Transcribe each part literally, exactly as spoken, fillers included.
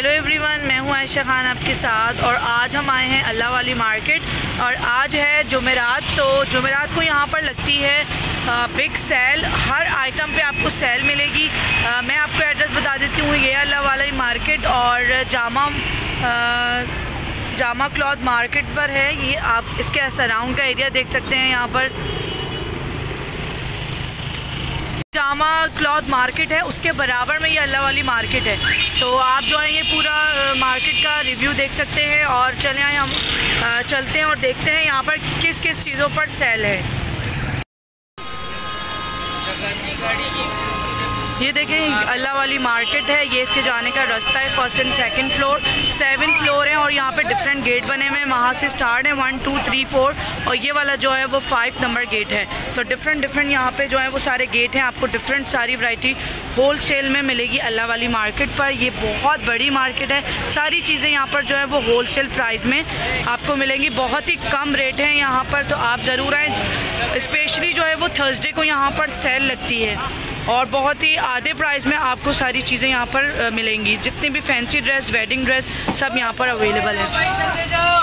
Hello everyone, मैं हूं आयशा खान आपके साथ और आज हम आए हैं अल्लाह वाली मार्केट और आज है जुमेरात। तो जुमेरात को यहां पर लगती है बिग सेल। हर आइटम पे आपको सेल मिलेगी। आ, मैं आपको एड्रेस बता देती हूँ। ये अल्लाह वाली मार्केट और जामा आ, जामा क्लॉथ मार्केट पर है। ये आप इसके सराउंड का एरिया देख सकते हैं। यहाँ पर जामा क्लॉथ मार्केट है, उसके बराबर में ये अल्लाह वाली मार्केट है। तो आप जो है ये पूरा मार्केट का रिव्यू देख सकते हैं और चले आए हम चलते हैं और देखते हैं यहाँ पर किस किस चीज़ों पर सेल है। ये देखें अल्लाह वाली मार्केट है। ये इसके जाने का रास्ता है। First and second floor, seven floor हैं और यहाँ पे डिफरेंट गेट बने हुए हैं। वहाँ से स्टार्ट है वन टू थ्री फोर और ये वाला जो है वो फाइव नंबर गेट है। तो डिफरेंट डिफरेंट यहाँ पे जो है वो सारे गेट हैं। आपको डिफरेंट सारी वैरायटी होल सेल में मिलेगी अल्लाह वाली मार्केट पर। ये बहुत बड़ी मार्केट है। सारी चीज़ें यहाँ पर जो है वो होल सेल प्राइस में आपको मिलेंगी। बहुत ही कम रेट है यहाँ पर, तो आप ज़रूर आएँ। स्पेशली जो है वो थर्सडे को यहाँ पर सेल लगती है और बहुत ही आधे प्राइस में आपको सारी चीज़ें यहाँ पर मिलेंगी। जितनी भी फैंसी ड्रेस, वेडिंग ड्रेस सब यहाँ पर अवेलेबल है।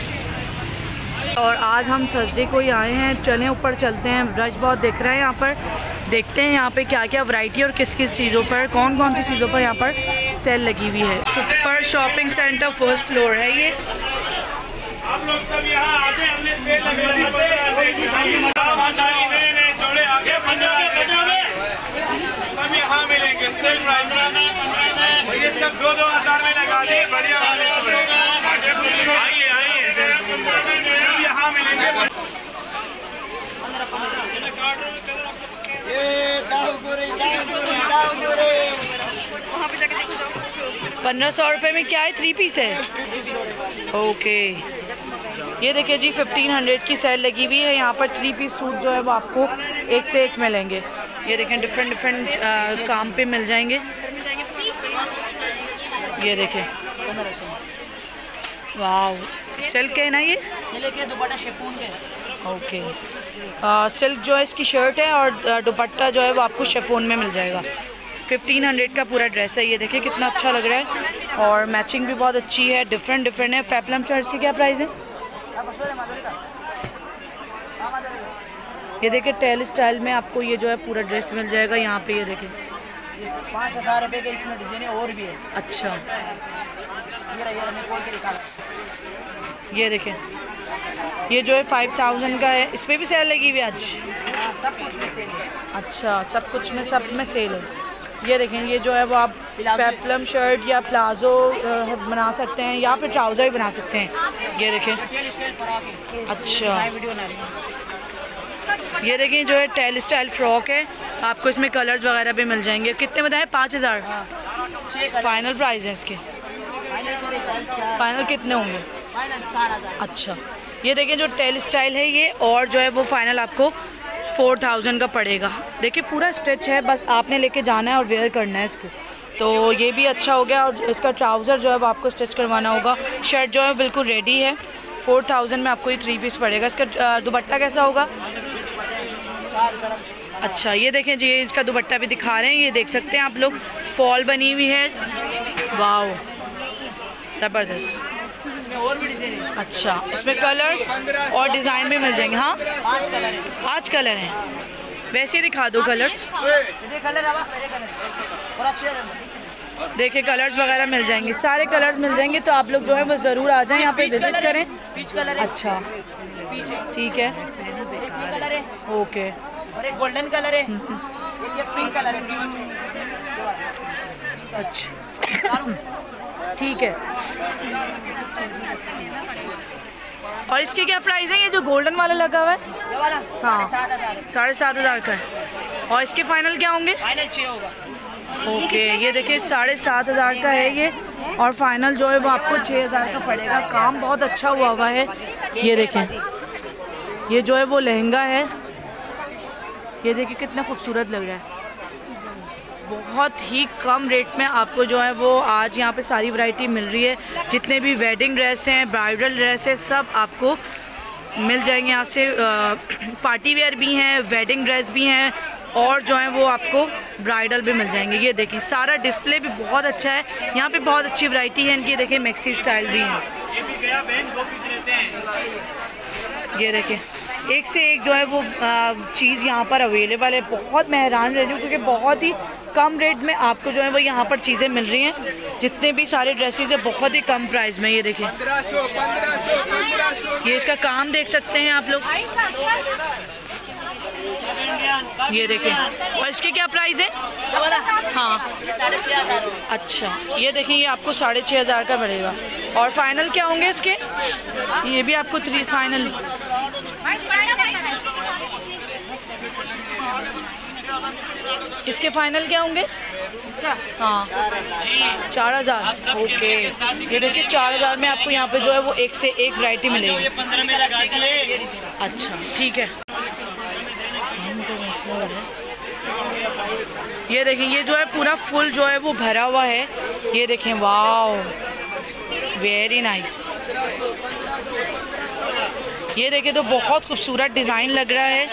और आज हम थर्सडे को ही आए हैं। चलें ऊपर चलते हैं। रश बहुत दिख रहा है यहाँ पर। देखते हैं यहाँ पे क्या क्या वैरायटी और किस किस चीज़ों पर, कौन कौन सी चीज़ों पर यहाँ पर सेल लगी हुई है। Super shopping centre first floor है ये। आप लोग सब यहाँ आगे हमने सेल लगा सब यहाँ मिलेंगे सेल प्राइस। ये सब दो दो हजार में लगा दिए। बढ़िया वाले आइए आइए सब यहाँ मिलेंगे। पंद्रह सौ रुपये में क्या है? थ्री पीस है। ओके, ये देखिए जी फिफ्टीन हंड्रेड की सेल लगी हुई है। यहाँ पर थ्री पीस सूट जो है वो आपको एक से एक मिलेंगे। ये देखें डिफरेंट डिफरेंट काम पे मिल जाएंगे। ये देखें, वाह, सिल्क है ना ये? सिल्क के दुपट्टा शिफॉन के। ओके, सिल्क जो है इसकी शर्ट है और दुपट्टा जो है वो आपको शिफॉन में मिल जाएगा। फिफ्टीन हंड्रेड का पूरा ड्रेस है। ये देखिए कितना अच्छा लग रहा है और मैचिंग भी बहुत अच्छी है। डिफरेंट डिफरेंट है। पेप्लम शर्ट्स की क्या प्राइस है? ये देखिए टेल स्टाइल में आपको ये जो है पूरा ड्रेस मिल जाएगा यहाँ पे। ये देखिए पाँच हज़ार रुपये के इसमें डिजाइन और भी है। अच्छा, ये रहा, ये रहा, मैं खोल के दिखा रहा। ये देखें ये जो है फाइव थाउजेंड का है। इस पर भी सेल लगी हुई आज? सब कुछ में सेल है। अच्छा, सब कुछ में सब में सेल है। ये देखें ये जो है वो आप पेप्लम शर्ट या प्लाजो बना सकते हैं या फिर ट्राउज़र भी बना सकते हैं। ये देखें, अच्छा, ये देखें जो है टेल स्टाइल फ्रॉक है। आपको इसमें कलर्स वगैरह भी मिल जाएंगे। कितने बताए? पाँच हज़ार फाइनल प्राइस है इसके। फाइनल कितने होंगे? चार हज़ार। अच्छा, ये देखें जो टेल स्टाइल है ये और जो है वो फाइनल आपको फोर थाउजेंड का पड़ेगा। देखिए पूरा स्टिच है, बस आपने लेके जाना है और वेयर करना है इसको। तो ये भी अच्छा हो गया। और इसका ट्राउज़र जो है वो आपको स्टिच करवाना होगा। शर्ट जो है बिल्कुल रेडी है। फोर थाउजेंड में आपको ये थ्री पीस पड़ेगा। इसका दुपट्टा कैसा होगा? अच्छा, ये देखें जी इसका दुपट्टा भी दिखा रहे हैं। ये देख सकते हैं आप लोग, फॉल बनी हुई है। वाह, ज़बरदस्त। और भी डिजाइन है। अच्छा, इसमें कलर्स और डिज़ाइन भी मिल जाएंगे। हाँ, पाँच कलर है। पाँच कलर हैं। वैसे ही दिखा दो कलर्स। ये कलर है, ये कलर और अच्छे देखिए कलर्स वगैरह मिल जाएंगे, सारे कलर्स मिल जाएंगे। तो आप लोग जो है वो ज़रूर आ जाएं, यहाँ पे विजिट करें। पीच कलर है। अच्छा, पीच है, ठीक है, एक कलर है ओके। और एक गोल्डन कलर है, एक ये पिंक कलर है। अच्छा, ठीक है। और इसकी क्या प्राइस है? ये जो गोल्डन वाला लगा हुआ है ये वाला हाँ, सात हज़ार साढ़े सात हज़ार का है। और इसके फाइनल क्या होंगे? फाइनल छः होगा। ओके, ये देखिए साढ़े सात हज़ार का है ये और फाइनल जो है वो आपको छः हज़ार का पड़ेगा। काम बहुत अच्छा हुआ हुआ है। ये देखें ये जो है वो लहंगा है। ये देखिए कितना खूबसूरत लग रहा है। बहुत ही कम रेट में आपको जो है वो आज यहाँ पे सारी वैरायटी मिल रही है। जितने भी वेडिंग ड्रेस हैं, ब्राइडल ड्रेस है, सब आपको मिल जाएंगे यहाँ से। पार्टी वेयर भी हैं, वेडिंग ड्रेस भी हैं, और जो है वो आपको ब्राइडल भी मिल जाएंगे। ये देखें सारा डिस्प्ले भी बहुत अच्छा है, यहाँ पे बहुत अच्छी वैरायटी है इनकी। देखें मैक्सी स्टाइल भी है, ये देखें एक से एक जो है वो चीज़ यहाँ पर अवेलेबल है। बहुत मैं हैरान रह रही हूँ क्योंकि बहुत ही कम रेट में आपको जो है वो यहाँ पर चीज़ें मिल रही हैं। जितने भी सारे ड्रेसेस है बहुत ही कम प्राइस में। ये देखिए ये इसका काम देख सकते हैं आप लोग, ये देखें। और इसके क्या प्राइस है? हाँ साढ़े छः हज़ार। अच्छा, ये देखें ये आपको साढ़े छः हज़ार का पड़ेगा। और फाइनल क्या होंगे इसके? ये भी आपको थ्री फाइनल इसके फाइनल क्या होंगे इसका? हाँ चार हज़ार। ओके, ये देखिए चार हज़ार में आपको यहाँ पे जो है वो एक से एक वैरायटी मिलेगी। अच्छा ठीक है। ये देखें ये जो है पूरा फुल जो है वो भरा हुआ है। ये देखें वाओ वेरी नाइस। ये देखें तो बहुत खूबसूरत डिज़ाइन लग रहा है।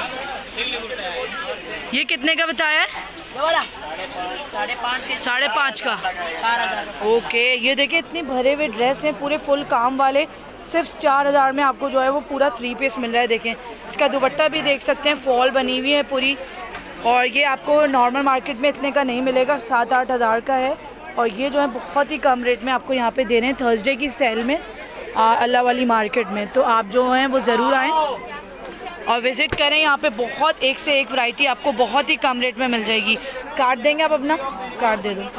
ये कितने का बताया है? साढ़े पाँच के साढ़े पाँच का चार हज़ार। ओके, ये देखिए इतने भरे हुए ड्रेस हैं पूरे फुल काम वाले, सिर्फ चार हज़ार में आपको जो है वो पूरा थ्री पीस मिल रहा है। देखें इसका दुपट्टा भी देख सकते हैं, फॉल बनी हुई है पूरी। और ये आपको नॉर्मल मार्केट में इतने का नहीं मिलेगा, सात आठ हज़ार का है। और ये जो है बहुत ही कम रेट में आपको यहाँ पे दे रहे हैं थर्सडे की सेल में अल्लाह वाली मार्केट में। तो आप जो हैं वो ज़रूर आएँ और विज़िट करें। यहाँ पे बहुत एक से एक वैरायटी आपको बहुत ही कम रेट में मिल जाएगी। कार्ड देंगे आप अपना? कार्ड दे दो।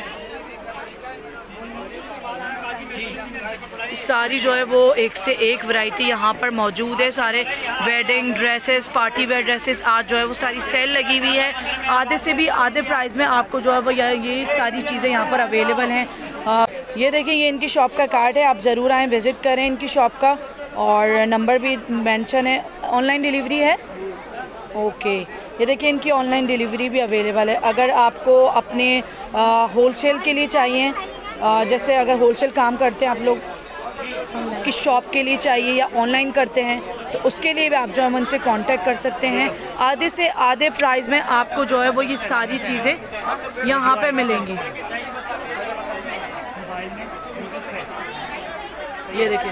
सारी जो है वो एक से एक वैरायटी यहाँ पर मौजूद है। सारे wedding dresses, party wear dresses आज जो है वो सारी सेल लगी हुई है। आधे से भी आधे प्राइस में आपको जो है वो ये सारी चीज़ें यहाँ पर अवेलेबल हैं। ये देखिए ये इनकी शॉप का कार्ड है, आप ज़रूर आएँ विज़िट करें इनकी शॉप का। और नंबर भी मेंशन है। ऑनलाइन डिलीवरी है? ओके, ये देखिए इनकी ऑनलाइन डिलीवरी भी अवेलेबल है। अगर आपको अपने होलसेल के लिए चाहिए, आ, जैसे अगर होलसेल काम करते हैं आप लोग की शॉप के लिए चाहिए या ऑनलाइन करते हैं तो उसके लिए भी आप जो है उनसे कांटेक्ट कर सकते हैं। आधे से आधे प्राइस में आपको जो है वो ये सारी चीज़ें यहाँ पे मिलेंगी। ये देखिए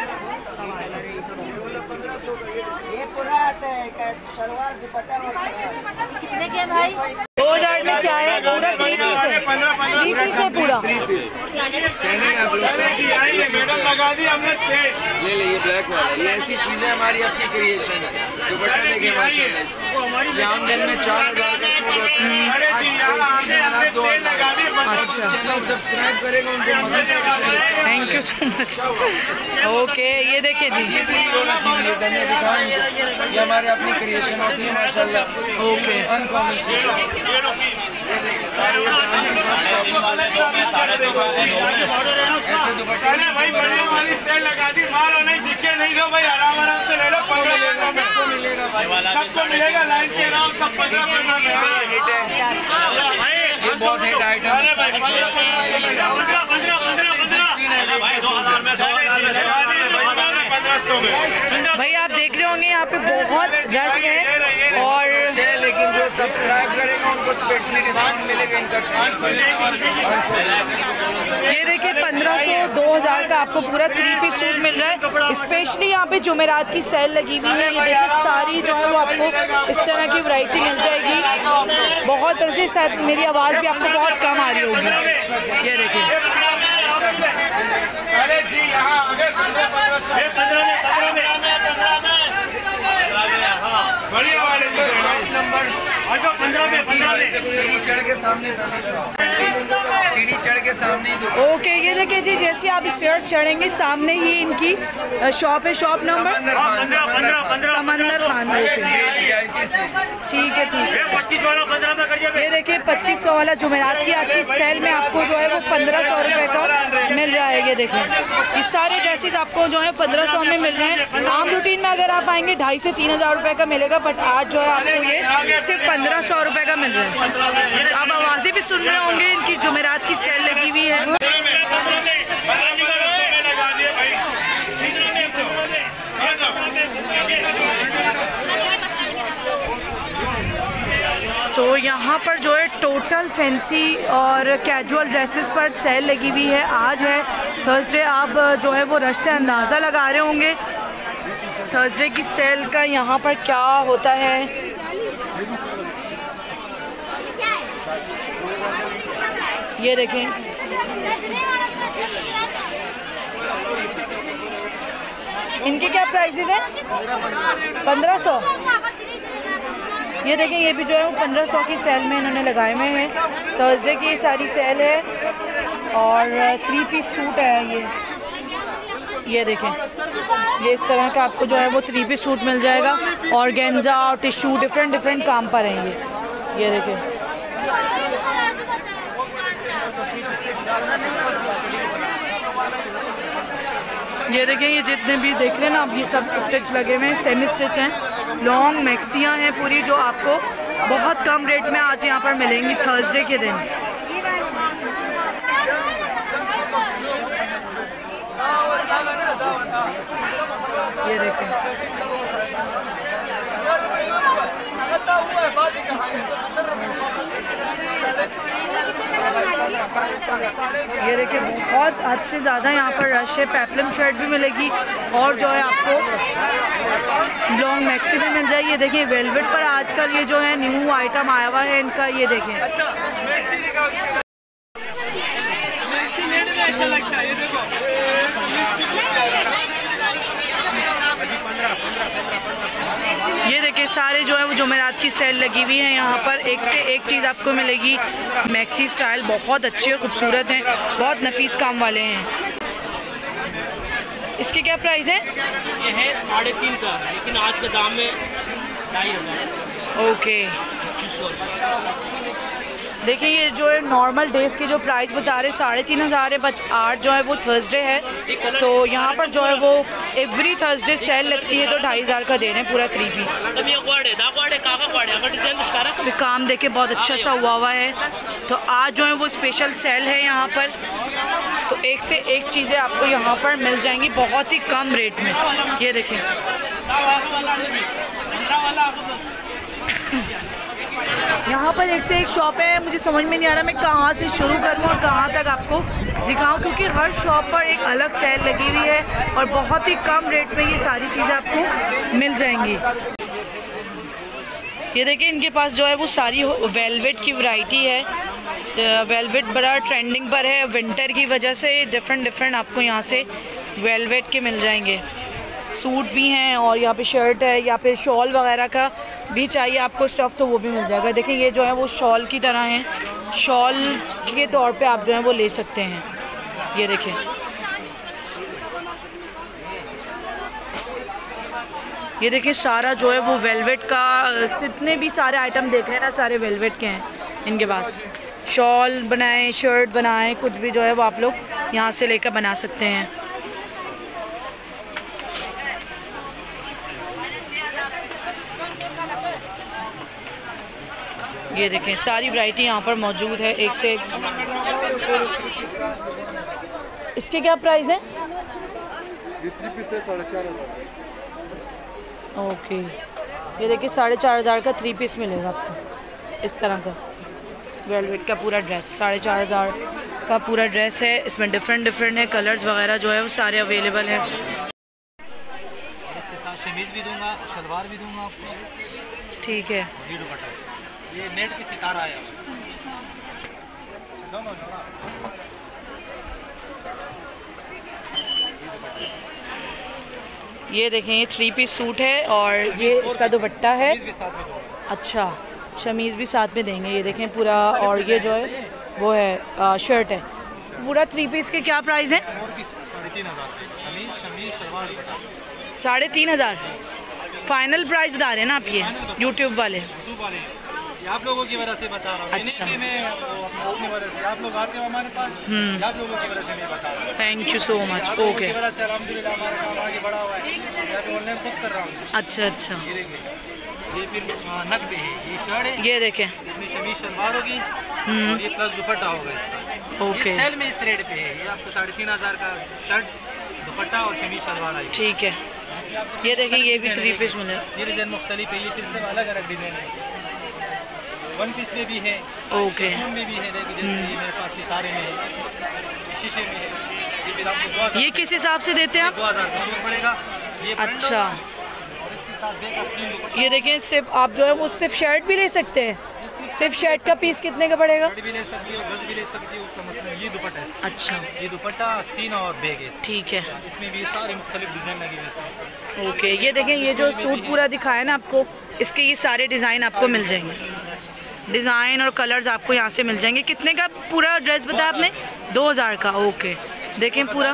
कितने के भाई? दो हज़ार में क्या है? पूरा थ्री पीस है, थ्री पीस है पूरा। मैडम लगा दी हमने ले ले, ये ब्लैक वाला, ये ऐसी चीजें हमारी अपनी क्रिएशन है। दुपट्टा देखिए माशाल्लाह, ये आम दिन में चार हजार का सूट होता है, आज दो हजार। अच्छा, चैनल सब्सक्राइब करेगा उनको मदद। Thank you so much. Okay, ये देखिए जी, ये भी रौनक की हुई है, धनिया दिखाएं, ये हमारे अपनी क्रिएशन होती है माशाल्लाह। ओके, अनकॉमन चीज। ऐसे दुपट्टे भाई बढ़िया वाली सेल लगा दी, मारो नहीं दिखे नहीं दो भाई, आराम आराम से ले लो। पंद्रह सबको मिलेगा भाई, सबको मिलेगा, लाइन से रहो, सब पंद्रह पंद्रह में। हिट है, ये बहुत हिट आइटम है। भाई आप देख रहे होंगे यहाँ पे बहुत रश है। और लेकिन जो सब्सक्राइब करेगा उनको स्पेशली डिस्काउंट मिलेगा इनका चैनल। ये देखिए पंद्रह सौ दो हज़ार का आपको पूरा थ्री पीस सूट मिल रहा है। स्पेशली यहाँ पे जुमेरात की सेल लगी हुई है। ये देखिए सारी जो है वो आपको इस तरह की वैरायटी मिल जाएगी। बहुत अच्छे साथ मेरी आवाज़ भी आपको बहुत कम आ रही होगी। ये देखिए अरे जी यहाँ अगर बढ़िया वाले नंबर पंद्रह में पंद्रह में सीढ़ी चढ़ के सामने पहले शॉप, सीढ़ी चढ़ के सामने ही दुकान। ओके, ये देखिए जी जैसे आप स्टेयर्स चढ़ेंगे सामने ही इनकी शॉप है। शॉप नंबर समंदर खान। ठीक है ठीक है, पच्चीस वाला पंद्रह में कर। ये देखिए पच्चीस सौ वाला जुमेरात की आज की सेल में आपको जो है वो पंद्रह सौ रुपये का मिल रहा है। ये देखें ये सारे ड्रेसेस आपको जो है पंद्रह सौ में मिल रहे हैं। आम रूटीन में अगर आप आएंगे ढाई से तीन हज़ार रुपये का मिलेगा, बट आज जो है आपको ये सिर्फ पंद्रह सौ रुपये का मिल रहा है। आप आवाज़ें भी सुन रहे होंगे, इनकी जुमेरात की सेल लगी हुई है। टोटल फैंसी और कैजुअल ड्रेसेस पर सेल लगी हुई है। आज है थर्सडे, आप जो है वो रश से अंदाज़ा लगा रहे होंगे थर्सडे की सेल का यहाँ पर क्या होता है। ये देखें, इनके क्या प्राइसेस हैं? पंद्रह सौ। ये देखें, ये भी जो है वो पंद्रह सौ की सेल में इन्होंने लगाए हुए हैं। थर्सडे की सारी सेल है और थ्री पीस सूट है ये। ये देखें, ये इस तरह का आपको जो है वो थ्री पीस सूट मिल जाएगा। और गेंजा और टिश्यू डिफरेंट डिफरेंट काम पर हैं ये। ये देखें, ये देखें, ये जितने भी देख रहे हैं ना आप, ये सब स्टिच लगे हुए हैं, सेमी स्टिच हैं, लॉन्ग मैक्सियाँ हैं पूरी, जो आपको बहुत कम रेट में आज यहाँ पर मिलेंगी थर्सडे के दिन। ये देखें, ये देखिए बहुत हद से ज़्यादा यहाँ पर रश है। पेप्लम शर्ट भी मिलेगी और जो है आपको लॉन्ग मैक्सी भी मिल जाएगी। ये देखिए वेलवेट पर आजकल ये जो है न्यू आइटम आया हुआ है इनका। ये देखें, ये देखिए सारे जो है वो जुमेरात की सेल लगी हुई है यहाँ पर। एक से एक चीज़ आपको मिलेगी मैक्सी स्टाइल, बहुत अच्छी और खूबसूरत हैं, बहुत नफीस काम वाले हैं। इसके क्या प्राइस है? ये है साढ़े तीन का, लेकिन आज के दाम में ढाई हज़ार। ओके, देखिए ये जो है नॉर्मल डेज के जो प्राइस बता रहे साढ़े तीन हज़ार है, बट आज जो है वो थर्सडे है तो यहाँ पर जो है वो एवरी थर्सडे सेल लगती है, तो ढाई हज़ार का दे रहे हैं पूरा थ्री पीस। फिर काम देखे बहुत अच्छा सा हुआ हुआ है, तो आज जो है वो स्पेशल सेल है यहाँ पर। तो एक से एक चीज़ें आपको यहाँ पर मिल जाएंगी बहुत ही कम रेट में। ये देखें, यहाँ पर एक से एक शॉप है। मुझे समझ में नहीं आ रहा मैं कहाँ से शुरू करूँ और कहाँ तक आपको दिखाऊँ, क्योंकि हर शॉप पर एक अलग सेल लगी हुई है और बहुत ही कम रेट में ये सारी चीज़ें आपको मिल जाएंगी। ये देखिए, इनके पास जो है वो सारी वेलवेट की वैरायटी है। वेलवेट बड़ा ट्रेंडिंग पर है विंटर की वजह से। डिफरेंट डिफरेंट आपको यहाँ से वेलवेट के मिल जाएंगे। सूट भी हैं और यहाँ पे शर्ट है, या फिर शॉल वगैरह का भी चाहिए आपको स्टफ़ तो वो भी मिल जाएगा। देखिए ये जो है वो शॉल की तरह हैं, शॉल के तौर पे आप जो है वो ले सकते हैं। ये देखें, ये देखिए सारा जो है वो वेलवेट का, जितने भी सारे आइटम देख रहे हैं ना सारे वेलवेट के हैं इनके पास। शॉल बनाएं, शर्ट बनाएं, कुछ भी जो है वो आप लोग यहाँ से लेकर बना सकते हैं। ये देखें सारी वैरायटी यहाँ पर मौजूद है एक से एक। इसके क्या प्राइस है? ओके, ये देखिए साढ़े चार हज़ार का थ्री पीस मिलेगा आपको इस तरह का वेलवेट का पूरा ड्रेस। साढ़े चार हज़ार का पूरा ड्रेस है, इसमें डिफरेंट डिफरेंट है, कलर्स वगैरह जो है वो सारे अवेलेबल हैं। इसके साथ शमीज़ भी दूंगा, शलवार भी दूंगा आपको। ठीक है, ये नेट की सितारा है। ये देखें ये थ्री पीस सूट है और ये इसका दुपट्टा है। अच्छा, शमीज़ भी साथ में देंगे। ये देखें पूरा, और ये जो है वो है आ, शर्ट है। पूरा थ्री पीस के क्या प्राइस है? साढ़े तीन हज़ार फाइनल प्राइस बता रहे हैं ना आप ये यूट्यूब वाले? आप लोगों की वजह से बता रहा हूँ। अच्छा, अपनी वजह से आप लोग आते हो हमारे पास, आप लोगों की वजह से नहीं बता रहा हूँ। Thank you so much. Okay, अल्हम्दुलिल्लाह हमारा काम आगे बढ़ा हुआ है, मैं ऑनलाइन खुद कर रहा हूँ। अच्छा अच्छा, ये फिर नक पे है, ये शर्ट है, ये देखें, इसमें शमीज शलवार होगी और ये प्लस दुपट्टा होगा इसका। ओके, ये सेल में इस रेट पे है, ये आपको साढ़े तीन हज़ार का शर्ट, दुपट्टा और शमीज शलवार आई। ठीक है, ये देखिए ये भी थ्री पीस मिले। ये डिज़ाइन मुख्तलिफ है, ये सिस्टम अलग अलग डिज़ाइन है। वन पीस में भी है, ओके, शिफॉन में भी है। देखो जैसे ये मेरे पास सितारे में है, शीशे में है। ये फिर आपको दो हज़ार ये किस हिसाब से देते हैं आप? दो हज़ार का सूट पड़ेगा। ये print अच्छा, और इसके साथ बेक आस्तीन दुपट्टा ये देखें, सिर्फ आप जो है वो सिर्फ शर्ट भी ले सकते हैं। सिर्फ शर्ट का पीस कितने का पड़ेगा? भी ले सकती है, गज भी ले सकती है। उसका मतलब ये दुपट्टा है, अच्छा, ये दुपट्टा आस्तीन और बैग है। ठीक है, इसमें भी सारे मुख्तलिफ डिज़ाइन लगे हुए हैं। ओके। ये देखें, ये जो सूट पूरा दिखाया ना आपको, इसके ये सारे डिज़ाइन आपको मिल जाएंगे। डिज़ाइन और कलर्स आपको यहाँ से मिल जाएंगे। कितने का पूरा ड्रेस बताया आपने? दो हज़ार का। ओके, देखें पूरा।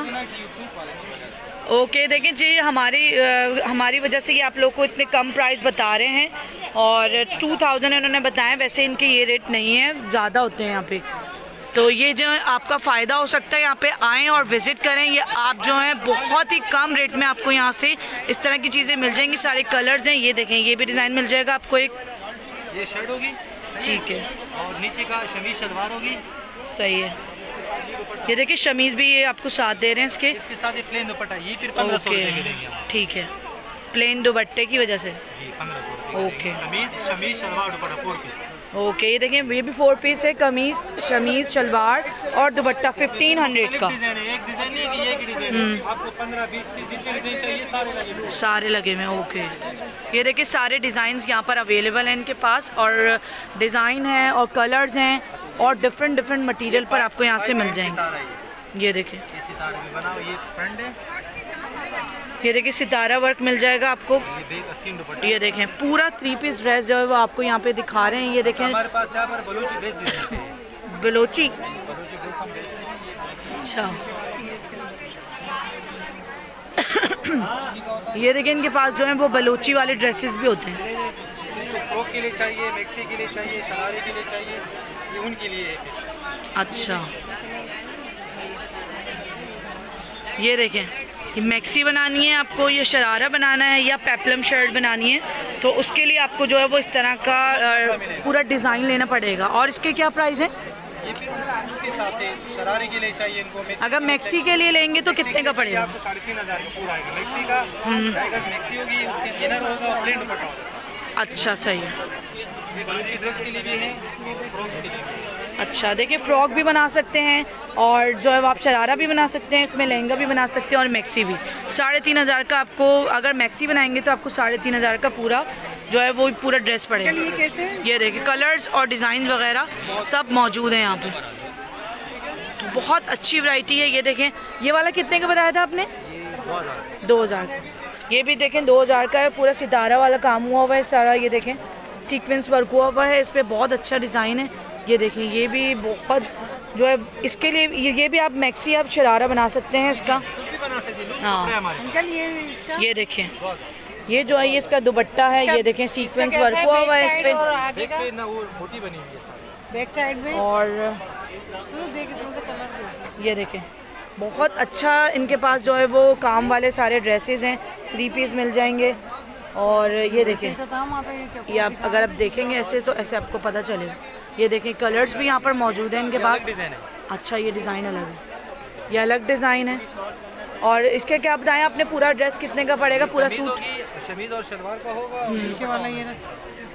ओके, देखें जी, हमारी आ, हमारी वजह से ये आप लोग को इतने कम प्राइस बता रहे हैं और टू थाउजेंड इन्होंने बताया। वैसे इनके ये रेट नहीं है, ज़्यादा होते हैं यहाँ पे। तो ये जो आपका फ़ायदा हो सकता है, यहाँ पे आएँ और विज़िट करें। ये आप जो हैं बहुत ही कम रेट में आपको यहाँ से इस तरह की चीज़ें मिल जाएंगी। सारे कलर्स हैं, ये देखें, ये भी डिज़ाइन मिल जाएगा आपको एक। ये शर्ट होगी, ठीक है, और नीचे का शमीज शलवार होगी। सही है। ये देखिए, शमीज़ भी ये आपको साथ दे रहे हैं इसके। इसके साथ ये प्लेन दुपट्टा, ये फिर पंद्रह सौ रुपये के देंगे हम। ठीक है, प्लेन दुपट्टे की वजह से। जी, पंद्रह सौ रुपये। ओके, शमीज शमीज shalwar dupatta four piece. Okay, ये देखें, ये भी फोर पीस है। कमीज, शमीज, शलवार और दुपट्टा फिफ्टीन हंड्रेड का। डिज़ाइन है, एक डिज़ाइन नहीं है कि एक ही डिज़ाइन है। आपको पंद्रह बीस तीस जितने डिज़ाइन चाहिए सारे लगे सारे लगे हुए हैं। ओके, ये देखिए, सारे डिज़ाइंस यहाँ पर अवेलेबल हैं इनके पास, और डिज़ाइन है और कलर्स हैं और डिफरेंट डिफरेंट मटेरियल पर आपको यहाँ से मिल जाएंगे। ये देखिए, ये सितारे में बना हुआ ये फ्रंट है। ये देखिए, सितारा वर्क मिल जाएगा आपको। ये बेक आस्तीन दुपट्टा। ये देखें, पूरा थ्री पीस ड्रेस जो है वो आपको यहाँ पे दिखा रहे हैं। ये देखें, हमारे पास यहाँ पर बलूची ड्रेस भी मिलती है। बलोची। बलूची ड्रेस हम बेचते हैं। अच्छा, ये देखिए, इनके पास जो है वो बलोची वाले ड्रेसेस भी होते हैं। इसको फ्रॉक के लिए चाहिए, मैक्सी के लिए चाहिए, शरारे के लिए चाहिए, ये उनके लिए है। अच्छा, ये देखें, ये मैक्सी बनानी है आपको, ये शरारा बनाना है या पेप्लम शर्ट बनानी है, तो उसके लिए आपको जो है वो इस तरह का अ, पूरा डिज़ाइन लेना पड़ेगा। और इसके क्या प्राइस है? ये फिर उसके साथ है, शरारे के लिए चाहिए इनको। मैक्सी अगर मैक्सी के लिए लेंगे तो कितने का पड़ेगा? आपको साढ़े तीन हज़ार का पूरा आएगा। मैक्सी का आएगा, मैक्सी होगी, उसके इनर होगा और प्लेन दुपट्टा होगा। अच्छा, सही है। ये बलूची ड्रेस के लिए भी है, फ्रॉक्स के लिए भी है। अच्छा, देखिए, फ़्रॉक भी बना सकते हैं और जो है वो आप शरारा भी बना सकते हैं, इसमें लहंगा भी बना सकते हैं और मैक्सी भी। साढ़े तीन हज़ार का आपको, अगर मैक्सी बनाएंगे तो आपको साढ़े तीन हज़ार का पूरा जो है वो पूरा ड्रेस पड़ेगा। ये देखिए, कलर्स और डिज़ाइन वगैरह सब मौजूद हैं यहाँ पे। तो बहुत अच्छी वैरायटी है। ये देखें, ये वाला कितने का बताया था आपने? दो हज़ार का। ये भी देखें, दो हज़ार का है। पूरा सितारा वाला काम हुआ हुआ है सारा। ये देखें, सीक्वेंस वर्क हुआ हुआ है, इस पर बहुत अच्छा डिज़ाइन है। ये देखें, ये भी बहुत जो है, इसके लिए ये, ये भी आप मैक्सी, आप शरारा बना सकते हैं इसका। हाँ, ये देखें, ये जो है ये इसका दुपट्टा है। ये देखें, सीक्वेंस वर्क हुआ हुआ है इस पर, बैक पे ना वो मोटी बनी हुई है बैक साइड में। और देख इसमें से कलर ये देखें, बहुत अच्छा इनके पास जो है वो काम वाले सारे ड्रेसेस हैं। थ्री पीस मिल जाएंगे। और ये देखें, तो था वहाँ पे ये क्या ये आप अगर आप देखेंगे ऐसे तो ऐसे आपको पता चलेगा। ये देखें, कलर्स भी यहाँ पर मौजूद हैं इनके पास। डिज़ाइन है। अच्छा, ये डिज़ाइन अलग है, ये अलग डिज़ाइन है। और इसके क्या बताएं आपने, पूरा ड्रेस कितने का पड़ेगा? पूरा शमीज सूट होगी, शमीज और शलवार का होगा। शीशे वाला ये ना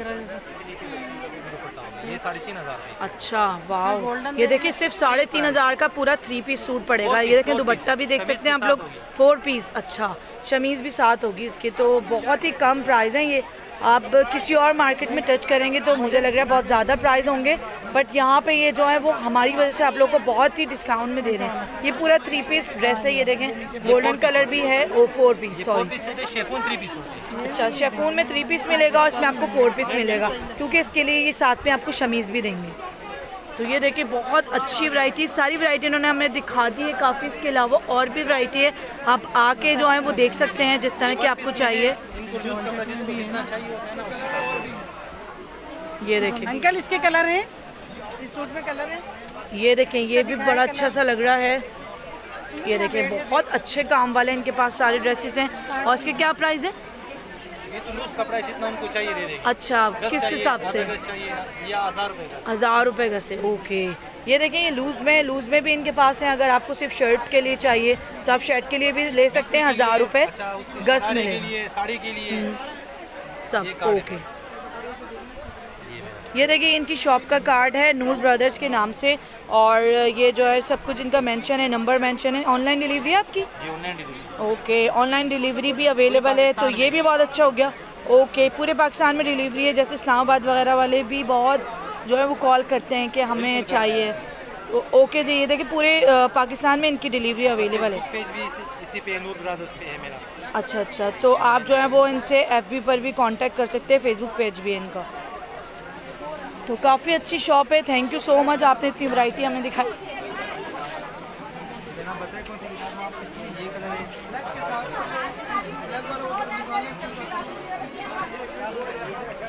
ये साढ़े तीन हज़ार का। अच्छा, वाह, ये देखिए, सिर्फ साढ़े तीन हज़ार का पूरा थ्री पीस सूट पड़ेगा। ये देखें, दुपट्टा भी देख सकते हैं आप लोग, फोर पीस। अच्छा, शमीज़ भी साथ होगी इसकी। तो बहुत ही कम प्राइस हैं ये। आप किसी और मार्केट में टच करेंगे तो मुझे लग रहा है बहुत ज़्यादा प्राइस होंगे, बट यहाँ पे ये जो है वो हमारी वजह से आप लोग को बहुत ही डिस्काउंट में दे रहे हैं। ये पूरा थ्री पीस ड्रेस है। ये देखें, गोल्डन कलर भी है। ओ four piece, four sorry. Piece होते हैं, शेफून थ्री पीस होते हैं। अच्छा, शेफून में थ्री पीस मिलेगा और इसमें आपको फोर पीस मिलेगा, क्योंकि इसके लिए ये साथ में आपको शमीज़ भी देंगे। तो ये देखिए, बहुत अच्छी वैरायटी, सारी वैरायटी इन्होंने हमें दिखा दी है काफ़ी। इसके अलावा और भी वैरायटी है, आप आके जो है वो देख सकते हैं जिस तरह की आपको चाहिए। ये देखें अंकल, इसके कलर हैं, इस सूट में कलर है। ये देखें, ये भी बड़ा अच्छा सा लग रहा है। ये देखें, बहुत अच्छे काम वाले इनके पास सारे ड्रेसेस हैं। और इसके क्या प्राइस है? ये तो लूज कपड़ा है, जितना उनको चाहिए दे देंगे। अच्छा, किस हिसाब से? हज़ार रुपये का। हज़ार रुपये का से। ओके, ये देखें, ये लूज़ में लूज़ में भी इनके पास हैं। अगर आपको सिर्फ शर्ट के लिए चाहिए तो आप शर्ट के लिए भी ले सकते हैं। हज़ार रुपये गज के मिले लिए, साड़ी के लिए सब। ओके, ये देखिए इनकी शॉप का कार्ड है नूर ब्रदर्स के नाम से, और ये जो है सब कुछ इनका मेंशन है, नंबर मेंशन है। ऑनलाइन डिलीवरी है आपकी? जी online delivery. Okay, online delivery भी अवेलेबल है, तो ये भी बहुत अच्छा हो गया। ओके, पूरे पाकिस्तान में डिलीवरी है, जैसे इस्लामाबाद वगैरह वाले भी बहुत जो है वो कॉल करते हैं कि हमें चाहिए। तो ओके जी, ये देखिए पूरे पाकिस्तान में इनकी डिलीवरी अवेलेबल है। पेज भी इसी, इसी पे नूर ब्रदर्स पे है मेरा। अच्छा अच्छा, तो आप जो है वो इनसे एफबी पर भी कांटेक्ट कर सकते हैं, फेसबुक पेज भी है इनका। तो काफ़ी अच्छी शॉप है। थैंक यू सो मच, आपने इतनी वैरायटी हमें दिखाई। ये कलर है।